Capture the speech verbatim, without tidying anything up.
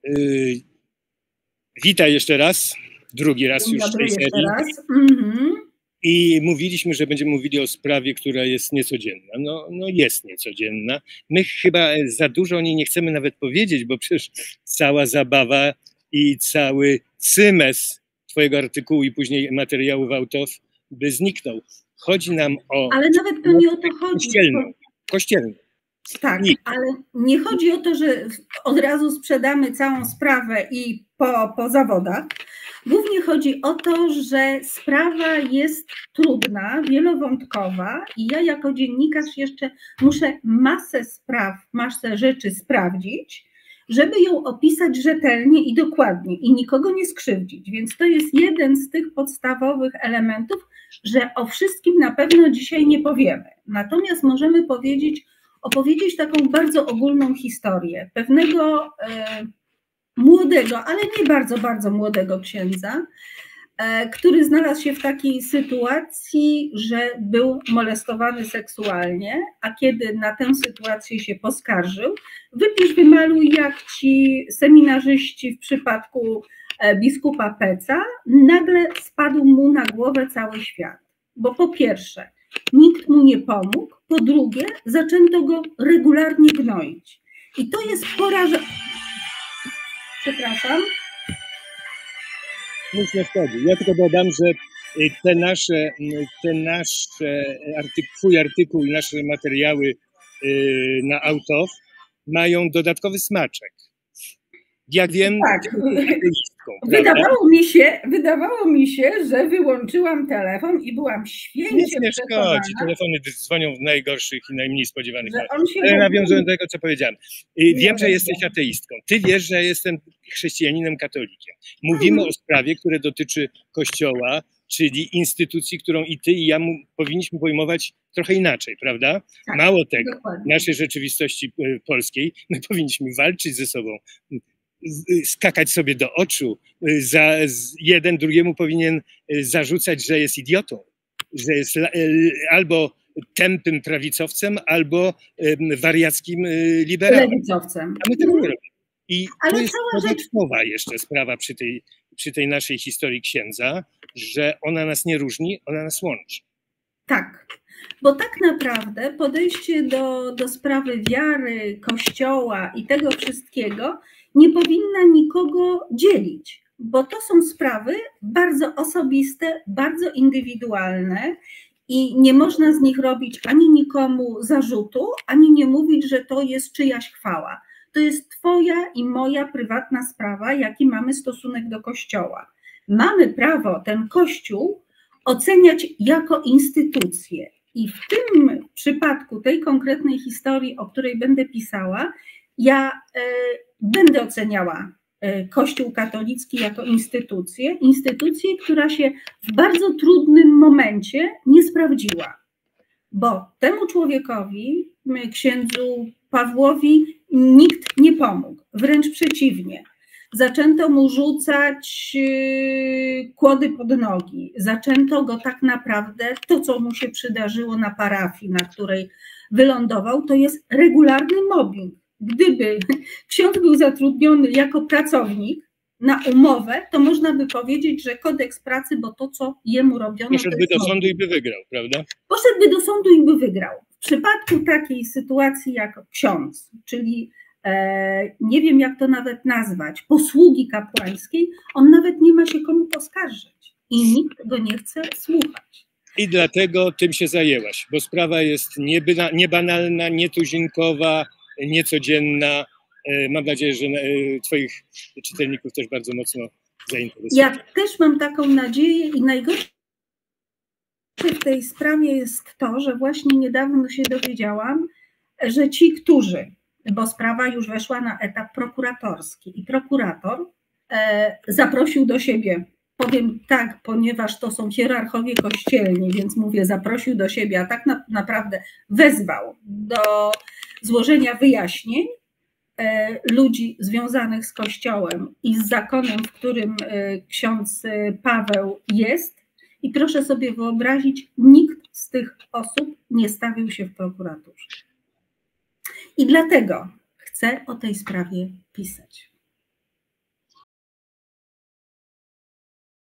Yy, witaj jeszcze raz, drugi raz Dzień już dobry, w tej serii. raz. Mhm. I mówiliśmy, że będziemy mówili o sprawie, która jest niecodzienna. No, no jest niecodzienna. My chyba za dużo o niej nie chcemy nawet powiedzieć, bo przecież cała zabawa i cały cymes twojego artykułu i później materiałów Autof by zniknął. Chodzi nam o... Ale nawet to nie o to chodzi. Kościelną. Kościelną. Tak, I... ale nie chodzi o to, że od razu sprzedamy całą sprawę i po, po zawodach. Głównie chodzi o to, że sprawa jest trudna, wielowątkowa i ja jako dziennikarz jeszcze muszę masę spraw, masę rzeczy sprawdzić, żeby ją opisać rzetelnie i dokładnie i nikogo nie skrzywdzić. Więc to jest jeden z tych podstawowych elementów, że o wszystkim na pewno dzisiaj nie powiemy. Natomiast możemy powiedzieć, opowiedzieć taką bardzo ogólną historię pewnego e, młodego, ale nie bardzo, bardzo młodego księdza, e, który znalazł się w takiej sytuacji, że był molestowany seksualnie, a kiedy na tę sytuację się poskarżył, wypisz, wymaluj jak ci seminarzyści w przypadku e, biskupa Peca, nagle spadł mu na głowę cały świat. Bo po pierwsze, nikt mu nie pomógł, po drugie, zaczęto go regularnie gnoić. I to jest porażające. Przepraszam. Nic nie wchodzi. Ja tylko dodam, że te nasze, te nasze artykuł, twój artykuł i nasze materiały na Autof mają dodatkowy smaczek. Jak wiem, tak. Wydawało mi się, wydawało mi się, że wyłączyłam telefon i byłam święcie Nic nie szkodzi. Telefony dzwonią w najgorszych i najmniej spodziewanych momentach. Ale nawiązując do tego, co powiedziałem. Wiem, że jesteś ateistką. Ty wiesz, że jestem chrześcijaninem katolikiem. Mówimy mhm. o sprawie, która dotyczy Kościoła, czyli instytucji, którą i ty, i ja mu, powinniśmy pojmować trochę inaczej, prawda? Tak, mało tego, dokładnie. W naszej rzeczywistości polskiej my powinniśmy walczyć ze sobą, skakać sobie do oczu, za, jeden drugiemu powinien zarzucać, że jest idiotą, że jest albo tępym prawicowcem, albo wariackim liberałem. Lewicowcem. A my tego nie robimy. I Ale to jest dodatkowa rzecz... jeszcze sprawa przy tej, przy tej naszej historii księdza, że ona nas nie różni, ona nas łączy. Tak, bo tak naprawdę podejście do, do sprawy wiary, Kościoła i tego wszystkiego nie powinna nikogo dzielić, bo to są sprawy bardzo osobiste, bardzo indywidualne i nie można z nich robić ani nikomu zarzutu, ani nie mówić, że to jest czyjaś chwała. To jest twoja i moja prywatna sprawa, jaki mamy stosunek do Kościoła. Mamy prawo ten Kościół oceniać jako instytucję i w tym przypadku tej konkretnej historii, o której będę pisała, ja y, będę oceniała y, Kościół katolicki jako instytucję, instytucję, która się w bardzo trudnym momencie nie sprawdziła, bo temu człowiekowi, księdzu Pawłowi, nikt nie pomógł, wręcz przeciwnie. Zaczęto mu rzucać kłody pod nogi, zaczęto go tak naprawdę, to co mu się przydarzyło na parafii, na której wylądował, to jest regularny mobbing. Gdyby ksiądz był zatrudniony jako pracownik na umowę, to można by powiedzieć, że kodeks pracy, bo to co jemu robiono... Poszedłby do sądu i by wygrał, prawda? Poszedłby do sądu i by wygrał. W przypadku takiej sytuacji jak ksiądz, czyli nie wiem jak to nawet nazwać, posługi kapłańskiej, on nawet nie ma się komu poskarżyć i nikt go nie chce słuchać. I dlatego tym się zajęłaś, bo sprawa jest niebanalna, nietuzinkowa, niecodzienna. Mam nadzieję, że twoich czytelników też bardzo mocno zainteresuje. Ja też mam taką nadzieję i najgorsze w tej sprawie jest to, że właśnie niedawno się dowiedziałam, że ci, którzy bo sprawa już weszła na etap prokuratorski i prokurator e, zaprosił do siebie, powiem tak, ponieważ to są hierarchowie kościelni, więc mówię zaprosił do siebie, a tak na, naprawdę wezwał do złożenia wyjaśnień e, ludzi związanych z Kościołem i z zakonem, w którym e, ksiądz Paweł jest i proszę sobie wyobrazić, nikt z tych osób nie stawił się w prokuraturze. I dlatego chcę o tej sprawie pisać.